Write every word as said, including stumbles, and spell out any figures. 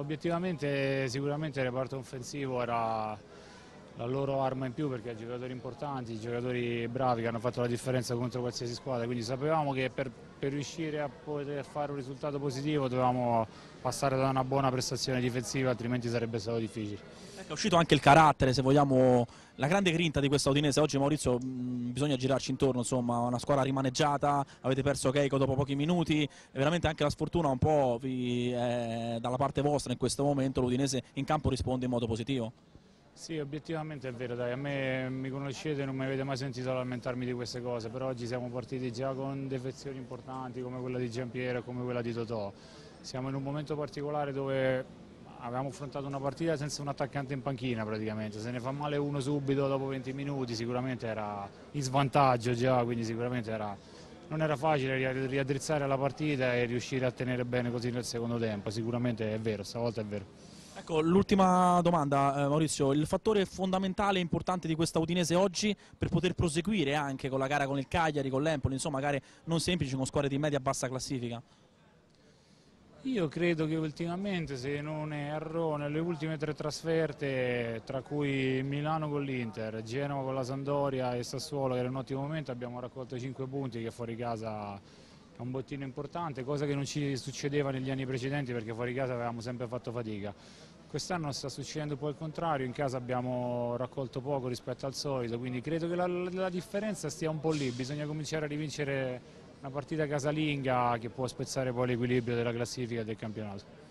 Obiettivamente sicuramente il reparto offensivo era la loro arma in più perché giocatori importanti, giocatori bravi che hanno fatto la differenza contro qualsiasi squadra, quindi sapevamo che per, per riuscire a poter fare un risultato positivo dovevamo passare da una buona prestazione difensiva, altrimenti sarebbe stato difficile. Ecco, è uscito anche il carattere, se vogliamo, la grande grinta di questa Udinese. Oggi Maurizio, mh, bisogna girarci intorno, insomma, una squadra rimaneggiata, avete perso Keiko dopo pochi minuti, e veramente anche la sfortuna un po' vi, è dalla parte vostra in questo momento, l'Udinese in campo risponde in modo positivo. Sì, obiettivamente è vero, dai, a me mi conoscete e non mi avete mai sentito lamentarmi di queste cose, però oggi siamo partiti già con defezioni importanti come quella di Giampiero e come quella di Totò. Siamo in un momento particolare dove avevamo affrontato una partita senza un attaccante in panchina praticamente, se ne fa male uno subito dopo venti minuti sicuramente era in svantaggio già, quindi sicuramente era, non era facile riaddrizzare la partita e riuscire a tenere bene così nel secondo tempo, sicuramente è vero, stavolta è vero. Ecco, l'ultima domanda, eh, Maurizio, il fattore fondamentale e importante di questa Udinese oggi per poter proseguire anche con la gara con il Cagliari, con l'Empoli, insomma gare non semplici con squadre di media-bassa classifica? Io credo che ultimamente, se non erro, nelle ultime tre trasferte, tra cui Milano con l'Inter, Genova con la Sampdoria e Sassuolo, che era un ottimo momento, abbiamo raccolto cinque punti, che fuori casa è un bottino importante, cosa che non ci succedeva negli anni precedenti perché fuori casa avevamo sempre fatto fatica. Quest'anno sta succedendo un po' il contrario, in casa abbiamo raccolto poco rispetto al solito, quindi credo che la, la differenza stia un po' lì, bisogna cominciare a rivincere una partita casalinga che può spezzare poi l'equilibrio della classifica e del campionato.